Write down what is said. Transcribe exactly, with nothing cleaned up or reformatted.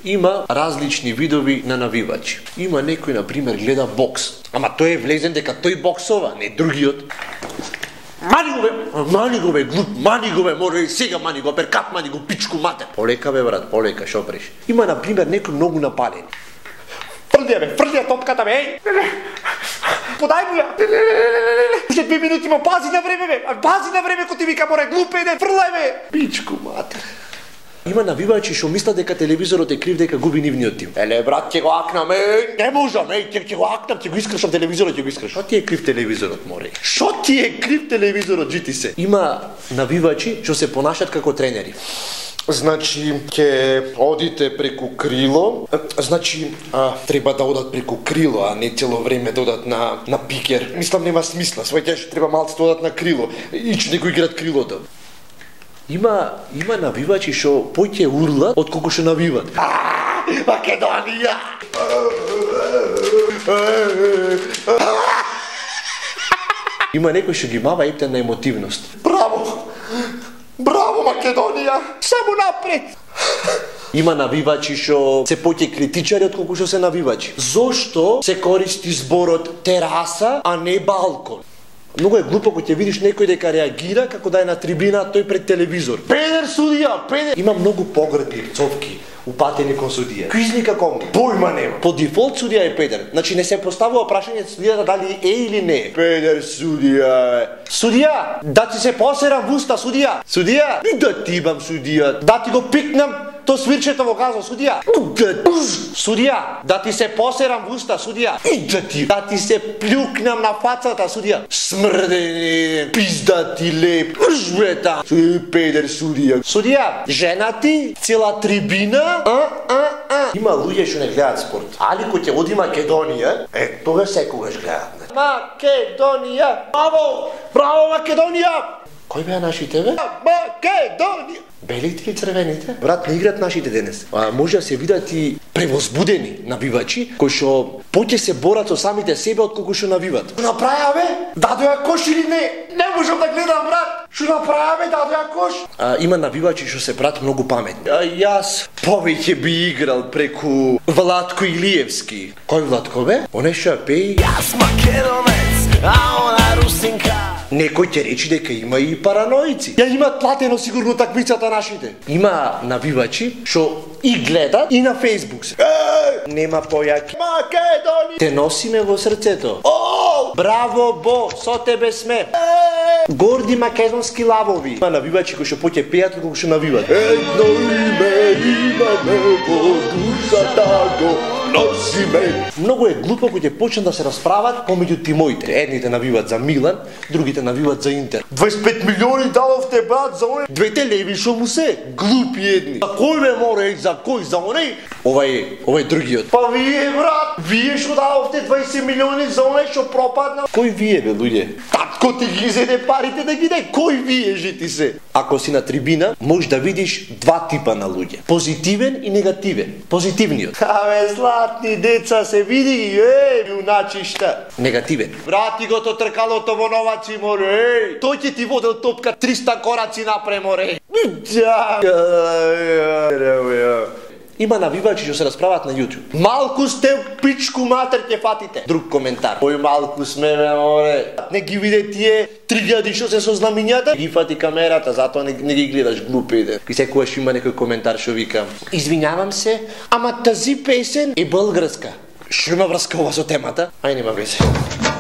Има различни видови на навивачи. Има некој, например, гледа бокс. Ама тој е влезен дека тој боксова, не другиот. Мани го бе, мани го бе, глуп, мани го бе, мора и сега мани го, перкат мани го, пичку матер. Полека бе, брат, полека, шо преш. Има, например, некој многу напален. Фрдија бе, фрдија топката бе, еј! Подај му ја! Уште две минути ма, пази на време бе, пази на време ко ти вика, море, глупе еден, фрлај бе! Пичку матер. Има навивачи што мислат дека телевизорот е крив дека губи нивниот тим. Еле брат, ќе го акнам, еј, не можам, еј, ќе ќе го акнам, ќе го искршам телевизорот, ќе го искршам. Шо ти е крив телевизорот, море? Шо ти е крив телевизорот, жити се? Има навивачи што се понашат како тренери. Значи, ќе одите преку крило, значи, а, треба да одат преку крило, а не цело време да одат на, на пикер. Мислам, нема смисла, сваќаш, треба малце да одат на крило, ич некој играат крилото. Има, има навивачи што поќе урлат од колку што навиват. А, Македонија! Има некој што ги мава ептен на емотивност. Браво! Браво, Македонија! Само напред! Има навивачи што се поќе критичари од колку што се навивачи. Зошто се користи зборот тераса, а не балкон? Многу е глупо кога ќе видиш некој дека реагира како да е на трибина, тој пред телевизор. Педер судија, педер. Има многу погрди цовки упатени кон судија. Квизни како појма нема. По дефолт судија е педер. Значи не се поставува прашање судијата дали е или не е. Педер судија е. Судија, да ти се посерам в уста, судија. Судија, да ти имам судија. Да ти го пикнам то свирчето во газо, судија. Судија, да ти се посерам в уста, судија. И да ти, да ти се плюкнам на фацата, судија. Смрдени, пизда ти леп, жбета. Педер судија. Судија, жена ти, цела трибина, а, а, а. Има луѓе што не гледаат спорт. Али кој ќе оди Македонија, е, тога секогаш гледаат. Македонија, браво, браво Македонија. Кој беа нашите бе? Македонија. Белите или црвените? Брат, не играат нашите денес. А, може да се видат и превозбудени навивачи, кои што поќе се борат со самите себе од колку што навиват. Што направија бе? Дадоја кош или не? Не можам да гледам, брат. Што направија бе? Дадоја кош? А, има навивачи што се прават многу паметни. А, јас повеќе би играл преку Владко Илиевски. Кој Владко бе? Оне што ја пеи? Јас македонец, а она русинка. Некој ќе речи дека има и параноици. Ја имаат платено сигурно такмицата нашите. Има навивачи што и гледат и на Facebook се. Е, нема појаки. Македонија. Те носиме во срцето. О! Браво Бо, со тебе сме. Е! Горди македонски лавови. Има навивачи кои што поќе пеат колку што навиват. Едно име имаме во душата го носиме. Многу е глупо кога ќе почнат да се расправат помеѓу тимоите. Едните навиват за Милан, другите навиват за Интер. дваесет и пет милиони дававте брат за оне. Двете леви што му се, глупи едни. За кој ме море, за кој, за оне? Овај, овај другиот. Па вие брат, вие што дававте дваесет милиони за оне што пропадна. Кој вие бе луѓе? Татко ти ги зеде парите да ги дај. Кој вие жити се? Ако си на трибина, можеш да видиш два типа на луѓе. Позитивен и негативен. Позитивниот. Абе златни деца се види, е, јуначишта. Негативен. Врати го то тркалото во новаци, море, еј. Тој ќе ти водел топка триста кораци напре, море. Има навивачи што се расправаат на YouTube. Малку сте пичку матер ќе фатите. Друг коментар. Кој малку сме, бе, море. Не ги виде тие три илјади што се со знамињата? Ги фати камерата, затоа не, не ги гледаш глупите. И секогаш има некој коментар што вика: извинјавам се, ама тази песен е българска. Што има врска ова со темата? Ај нема везе.